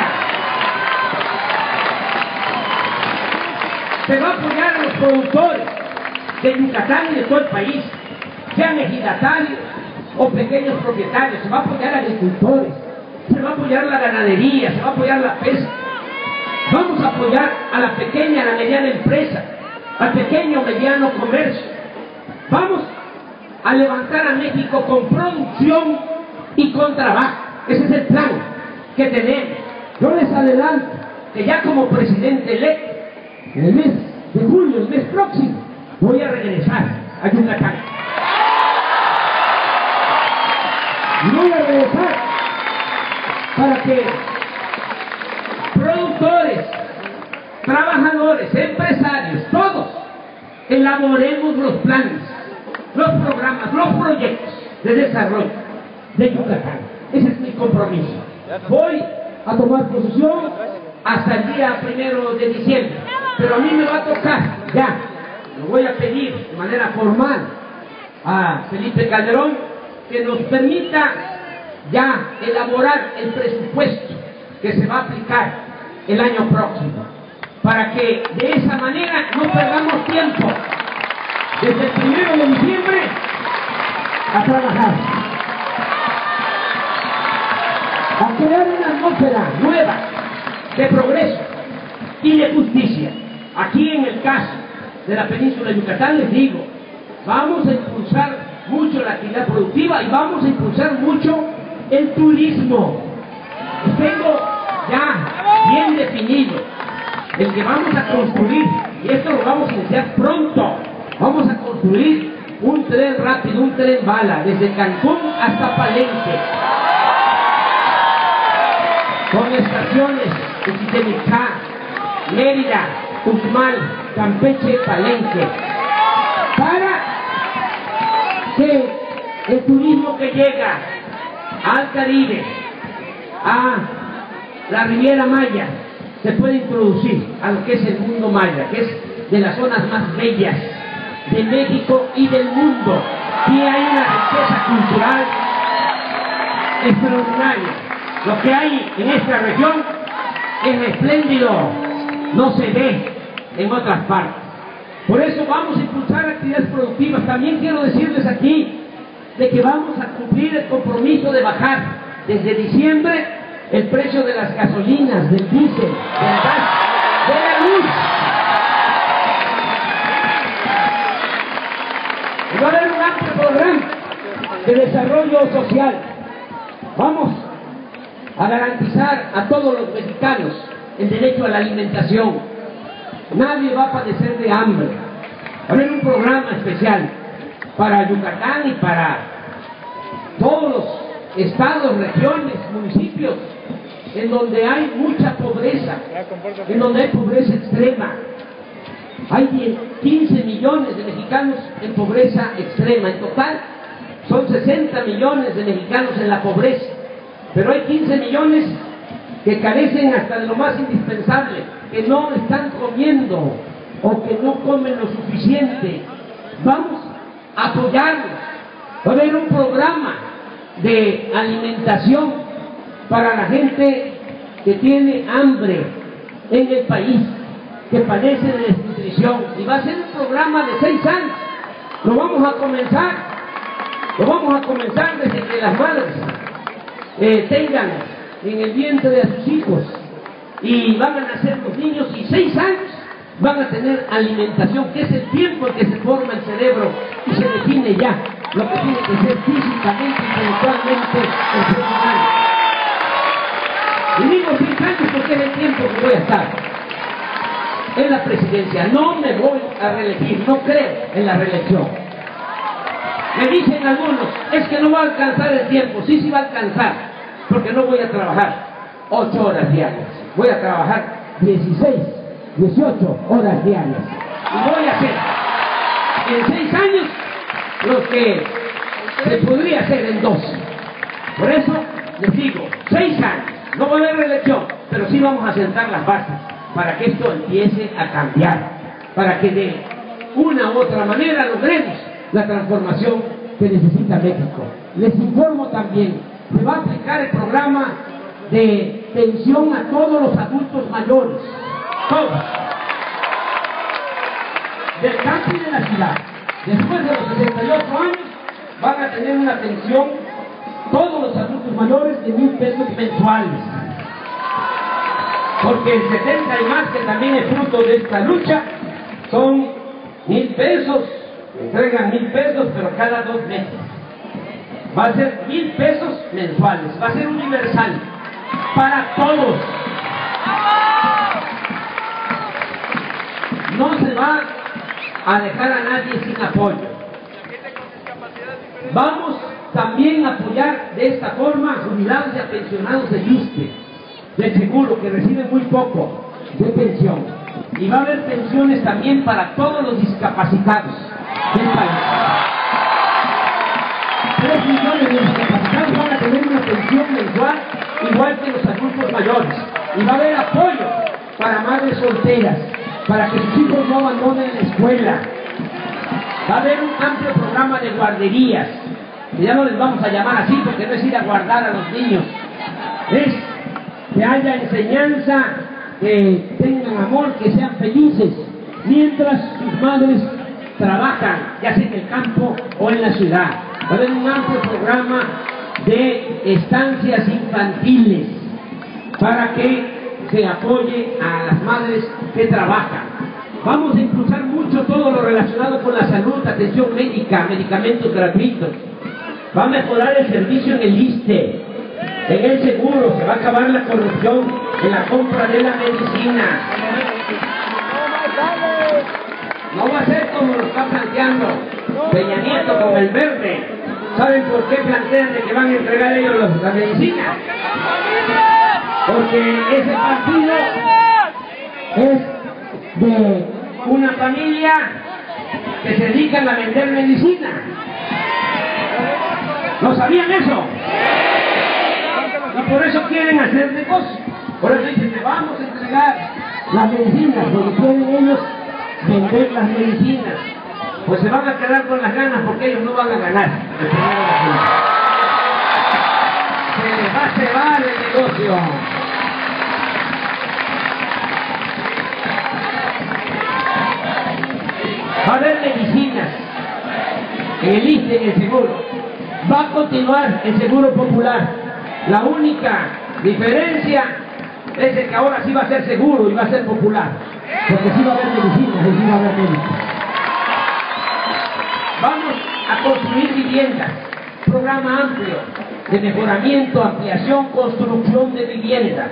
Se va a apoyar a los productores de Yucatán y de todo el país, sean ejidatarios o pequeños propietarios. Se va a apoyar a agricultores, se va a apoyar la ganadería, se va a apoyar la pesca. Vamos a apoyar a la pequeña, a la mediana empresa, al pequeño, mediano comercio. Vamos a levantar a México con producción y con trabajo. Ese es el plan que tenemos. Yo les adelanto que ya como presidente electo, en el mes de julio, el mes próximo, voy a regresar a Yucatán. Y voy a regresar para que productores, trabajadores, empresarios, todos elaboremos los planes, los programas, los proyectos de desarrollo de Yucatán. Ese es mi compromiso. Voy a tomar posesión hasta el día primero de diciembre, pero a mí me va a tocar ya, lo voy a pedir de manera formal a Felipe Calderón que nos permita ya elaborar el presupuesto que se va a aplicar el año próximo, para que de esa manera no perdamos tiempo desde el primero de diciembre a trabajar, a crear una atmósfera nueva de progreso y de justicia. Aquí en el caso de la península de Yucatán les digo, vamos a impulsar mucho la actividad productiva y vamos a impulsar mucho el turismo. Y tengo ya bien definido el que vamos a construir, y esto lo vamos a iniciar pronto. Vamos a construir un tren rápido, un tren bala, desde Cancún hasta Palenque, con estaciones de Chichén-Itzá, Mérida, Uxmal, Campeche, Palenque, para que el turismo que llega al Caribe, a la Riviera Maya, se pueda introducir a lo que es el mundo maya, que es de las zonas más bellas de México y del mundo. Y hay una riqueza cultural extraordinaria. Lo que hay en esta región es espléndido, no se ve en otras partes. Por eso vamos a impulsar actividades productivas. También quiero decirles aquí de que vamos a cumplir el compromiso de bajar desde diciembre el precio de las gasolinas, del diésel, del gas, de la luz. Y va a haber un amplio programa de desarrollo social. Vamos a garantizar a todos los mexicanos el derecho a la alimentación. Nadie va a padecer de hambre. Va a haber un programa especial para Yucatán y para todos los estados, regiones, municipios en donde hay mucha pobreza, en donde hay pobreza extrema. Hay quince millones de mexicanos en pobreza extrema. En total son sesenta millones de mexicanos en la pobreza, pero hay quince millones que carecen hasta de lo más indispensable, que no están comiendo o que no comen lo suficiente. Vamos a apoyarlos. Va a haber un programa de alimentación para la gente que tiene hambre en el país, que padece de desnutrición, y va a ser un programa de seis años. Lo vamos a comenzar, lo vamos a comenzar desde que las madres eh, tengan en el vientre a sus hijos y van a nacer los niños, y seis años van a tener alimentación, que es el tiempo en que se forma el cerebro y se define ya lo que tiene que ser físicamente, intelectualmente el ser humano. Y digo seis años porque es el tiempo que voy a estar en la presidencia. No me voy a reelegir, no creo en la reelección. Me dicen algunos, es que no va a alcanzar el tiempo. Sí, sí va a alcanzar, porque no voy a trabajar ocho horas diarias. Voy a trabajar dieciséis, dieciocho horas diarias. Y voy a hacer en seis años lo que se podría hacer en doce. Por eso les digo, seis años. No va a haber reelección, pero sí vamos a sentar las bases para que esto empiece a cambiar, para que de una u otra manera logremos la transformación que necesita México. Les informo también, se va a aplicar el programa de pensión a todos los adultos mayores, todos, del campo y de la ciudad. Después de los sesenta y ocho años van a tener una pensión todos los adultos mayores de mil pesos mensuales, porque el setenta y más, que también es fruto de esta lucha, son mil pesos, entregan mil pesos, pero cada dos meses. Va a ser mil pesos mensuales, va a ser universal, para todos. No se va a dejar a nadie sin apoyo. Vamos también a apoyar de esta forma a jubilados y a pensionados del I S S S S E, del seguro, que reciben muy poco de pensión. Y va a haber pensiones también para todos los discapacitados del país. Tres millones de discapacitados van a tener una pensión mensual igual que los adultos mayores. Y va a haber apoyo para madres solteras, para que sus hijos no abandonen la escuela. Va a haber un amplio programa de guarderías, que ya no les vamos a llamar así porque no es ir a guardar a los niños, es que haya enseñanza, que tengan amor, que sean felices, mientras sus madres trabajan, ya sea en el campo o en la ciudad. Va a haber un amplio programa de estancias infantiles para que se apoye a las madres que trabajan. Vamos a impulsar mucho todo lo relacionado con la salud, atención médica, medicamentos gratuitos. Va a mejorar el servicio en el I S S S E, en el seguro, se va a acabar la corrupción en la compra de la medicina. No va a ser como lo está planteando Peña Nieto con el verde. ¿Saben por qué plantean de que van a entregar ellos los, la medicina? Porque ese partido es de una familia que se dedican a vender medicina. ¿No sabían eso? Y por eso quieren hacer negocio. Por eso dicen que vamos a entregar las medicinas, porque quieren ellos vender las medicinas. Pues se van a quedar con las ganas porque ellos no van a ganar. Se les va a cebar el negocio. Va a haber medicinas en el I S S S E, en el seguro. Va a continuar el seguro popular. La única diferencia es que ahora sí va a ser seguro y va a ser popular, porque sí va a haber medicinas y sí va a haber médicos. Vamos a construir viviendas, programa amplio de mejoramiento, ampliación, construcción de viviendas.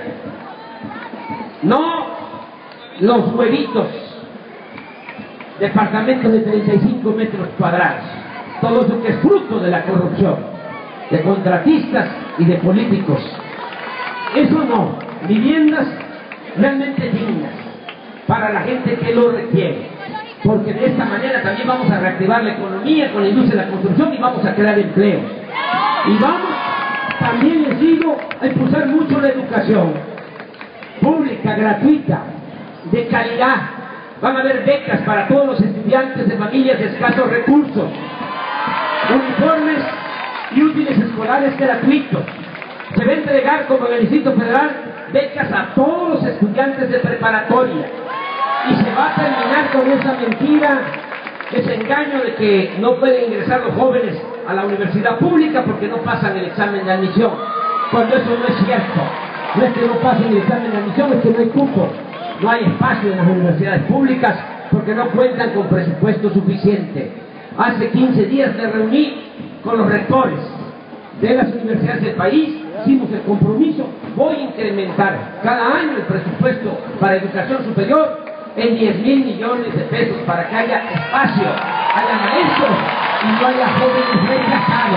No los huevitos, departamentos de treinta y cinco metros cuadrados, todo eso que es fruto de la corrupción, de contratistas y de políticos. Eso no, viviendas realmente dignas para la gente que lo requiere, porque de esta manera también vamos a reactivar la economía con la industria de la construcción y vamos a crear empleo. Y vamos, también les digo, a impulsar mucho la educación pública, gratuita, de calidad. Van a haber becas para todos los estudiantes de familias de escasos recursos, uniformes y útiles escolares gratuitos. Se va a entregar, como en el Distrito Federal, becas a todos los estudiantes de preparatoria. Y se va a terminar con esa mentira, ese engaño de que no pueden ingresar los jóvenes a la universidad pública porque no pasan el examen de admisión, cuando eso no es cierto. No es que no pasen el examen de admisión, es que no hay cupo. No hay espacio en las universidades públicas porque no cuentan con presupuesto suficiente. Hace quince días me reuní con los rectores de las universidades del país, hicimos el compromiso, voy a incrementar cada año el presupuesto para educación superior en diez mil millones de pesos para que haya espacio, haya maestros y no haya jóvenes rechazados.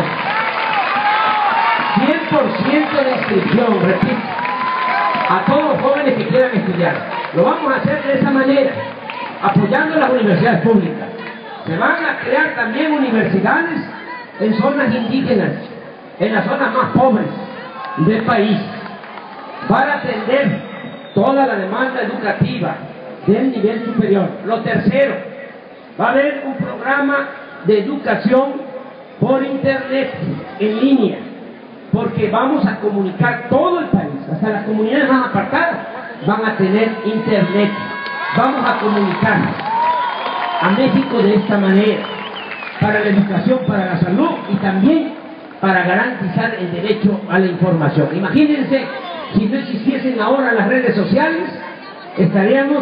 cien por ciento de inscripción, repito, a todos los jóvenes que quieran estudiar. Lo vamos a hacer de esa manera, apoyando las universidades públicas. Se van a crear también universidades en zonas indígenas, en las zonas más pobres del país, para atender toda la demanda educativa del nivel superior. Lo tercero, va a haber un programa de educación por internet, en línea, porque vamos a comunicar todo el país, hasta las comunidades más apartadas van a tener internet. Vamos a comunicar a México de esta manera, para la educación, para la salud y también para garantizar el derecho a la información. Imagínense, si no existiesen ahora las redes sociales, estaríamos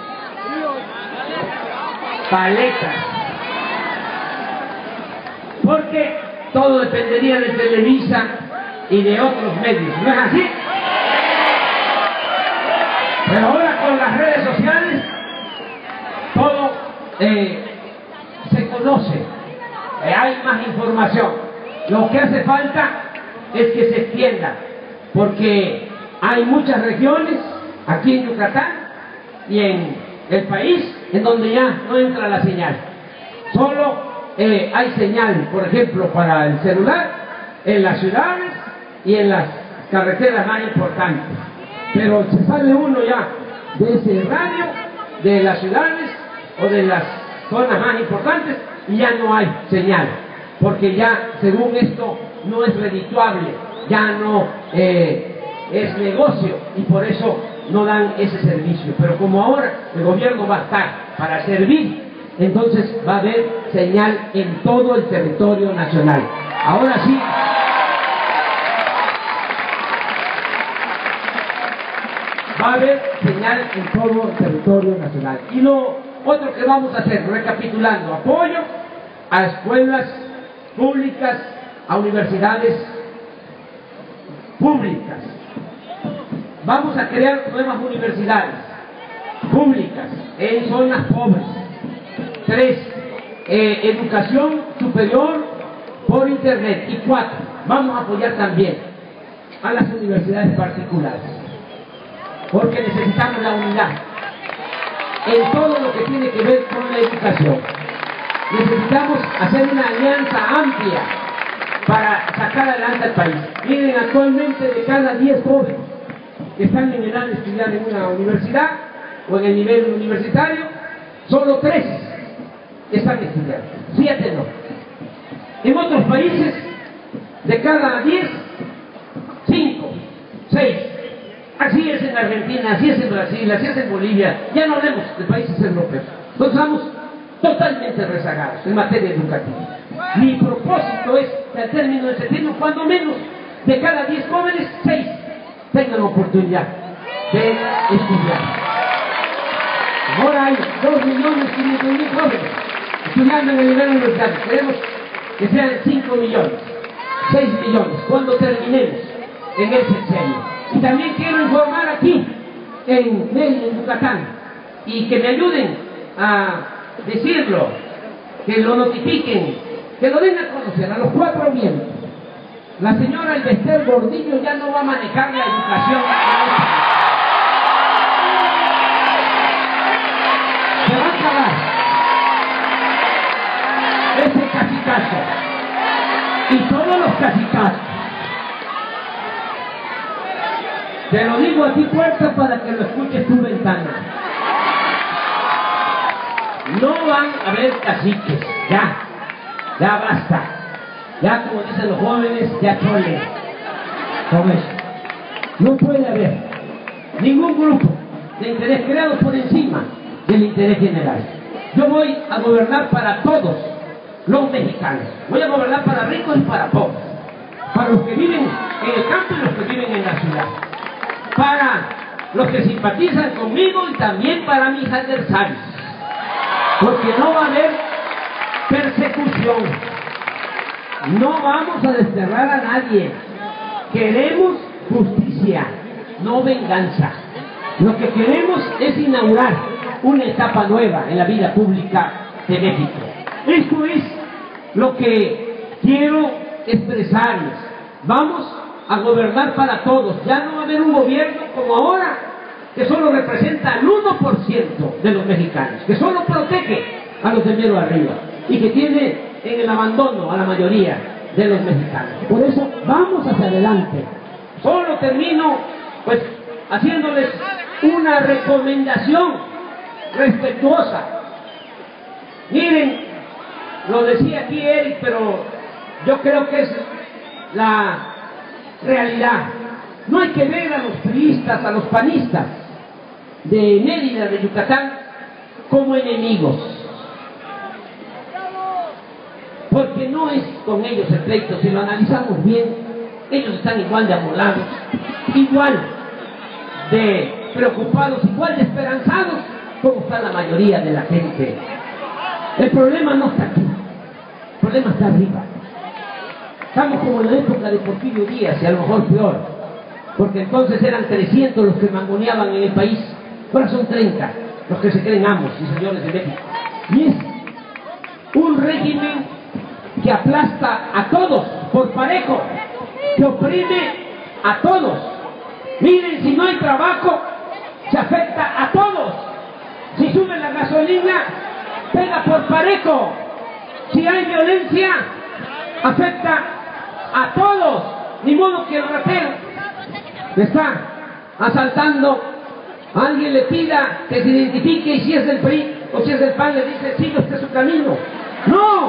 paletas, porque todo dependería de Televisa y de otros medios, ¿no es así? Pero ahora con las redes sociales todo eh, se conoce, eh, hay más información. Lo que hace falta es que se extienda, porque hay muchas regiones aquí en Yucatán y en el país en donde ya no entra la señal. Solo eh, hay señal, por ejemplo, para el celular en las ciudades y en las carreteras más importantes. Pero se sale uno ya de ese radio, de las ciudades o de las zonas más importantes, y ya no hay señal, porque ya, según esto, no es redituable, ya no eh, es negocio, y por eso no dan ese servicio. Pero como ahora el gobierno va a estar para servir, entonces va a haber señal en todo el territorio nacional. Ahora sí, va a haber señal en todo el territorio nacional. Y lo otro que vamos a hacer, recapitulando, apoyo a escuelas públicas, a universidades públicas. Vamos a crear nuevas universidades públicas en zonas pobres. Tres, eh, educación superior por internet. Y cuatro, vamos a apoyar también a las universidades particulares, porque necesitamos la unidad en todo lo que tiene que ver con la educación. Necesitamos hacer una alianza amplia para sacar adelante al país. Miren, actualmente de cada diez jóvenes que están en edad de estudiar en una universidad o en el nivel universitario, solo tres están estudiando, siete no. En otros países, de cada diez, cinco, seis. Así es en Argentina, así es en Brasil, así es en Bolivia, ya no hablemos de países europeos. Entonces estamos totalmente rezagados en materia educativa. Mi propósito es que al término de septiembre, cuando menos de cada diez jóvenes, seis tengan oportunidad de estudiar. Ahora hay dos millones quinientos mil jóvenes estudiando en el nivel universitario. Queremos que sean cinco millones, seis millones, cuando terminemos en el sexenio. Y también quiero informar aquí en Mérida, en Yucatán, y que me ayuden a decirlo, que lo notifiquen, que lo den a conocer a los cuatro miembros. La señora Elbester Gordillo ya no va a manejar la educación. Se va a acabar ese cacicazo y todos los cacicazos. Te lo digo aquí puerta para que lo escuches tu ventana. No van a haber caciques, ya, ya basta. Ya, como dicen los jóvenes, ya chole con eso. No puede haber ningún grupo de interés creado por encima del interés general. Yo voy a gobernar para todos los mexicanos. Voy a gobernar para ricos y para pobres, para los que viven en el campo y los que viven en la ciudad, para los que simpatizan conmigo y también para mis adversarios, porque no va a haber persecución. No vamos a desterrar a nadie. Queremos justicia, no venganza. Lo que queremos es inaugurar una etapa nueva en la vida pública de México. Esto es lo que quiero expresarles. Vamos a gobernar para todos. Ya no va a haber un gobierno como ahora, que solo representa al uno por ciento de los mexicanos, que solo protege a los de mero arriba y que tiene en el abandono a la mayoría de los mexicanos. Por eso vamos hacia adelante. Solo termino pues haciéndoles una recomendación respetuosa. Miren, lo decía aquí Eric, pero yo creo que es la realidad. No hay que ver a los priistas, a los panistas de Mérida, de Yucatán, como enemigos, porque no es con ellos el pleito. Si lo analizamos bien, ellos están igual de amolados, igual de preocupados, igual de esperanzados como está la mayoría de la gente. El problema no está aquí, el problema está arriba. Estamos como en la época de Porfirio Díaz, y a lo mejor peor, porque entonces eran trescientos los que mangoneaban en el país, ahora son treinta los que se creen amos y señores de México. Y es un régimen que aplasta a todos por parejo, que oprime a todos. Miren, si no hay trabajo, se afecta a todos. Si sube la gasolina, pega por parejo. Si hay violencia, afecta a todos. Ni modo que el ratero le está asaltando, a alguien le pida que se identifique, y si es del P R I o si es del P A N le dice, siga usted su camino. ¡No!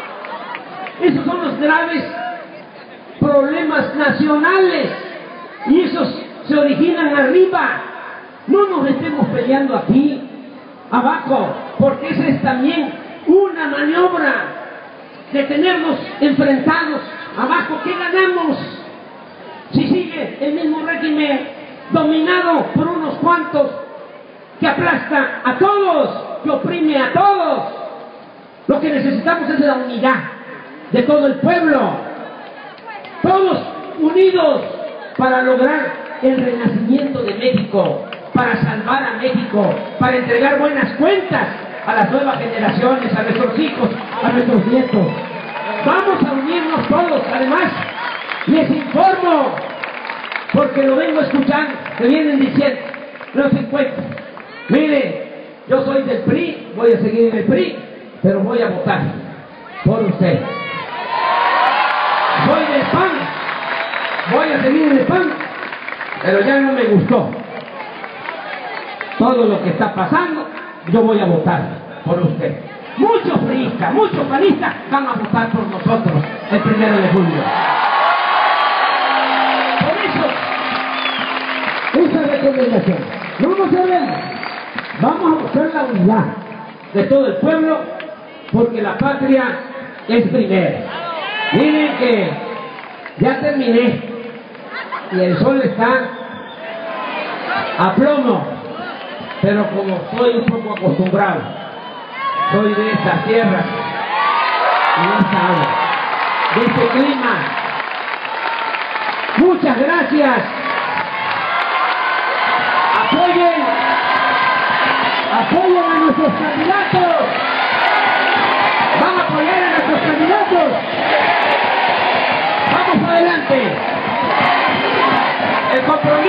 Esos son los graves problemas nacionales, y esos se originan arriba. No nos estemos peleando aquí, abajo, porque esa es también una maniobra de tenernos enfrentados abajo. ¿Qué ganamos si sigue el mismo régimen dominado por unos cuantos que aplasta a todos, que oprime a todos? Lo que necesitamos es la unidad de todo el pueblo, todos unidos para lograr el renacimiento de México, para salvar a México, para entregar buenas cuentas a las nuevas generaciones, a nuestros hijos, a nuestros nietos. Vamos a unirnos todos. Además, les informo, porque lo vengo escuchando, que vienen diciendo, no se encuentran. Miren, yo soy del P R I, voy a seguir en el P R I, pero voy a votar por usted. Soy del P A N, voy a seguir en el P A N, pero ya no me gustó todo lo que está pasando, yo voy a votar por usted. Muchos priistas, muchos panistas van a votar por nosotros el primero de julio. Por eso, esa recomendación. Vamos a ver, vamos a buscar la unidad de todo el pueblo, porque la patria es primero. Miren que ya terminé y el sol está a plomo, pero como estoy un poco acostumbrado, soy de estas tierras y de esta agua, de este clima. Muchas gracias. Apoyen, apoyen a nuestros candidatos. Van a apoyar a nuestros candidatos. Vamos adelante. El compromiso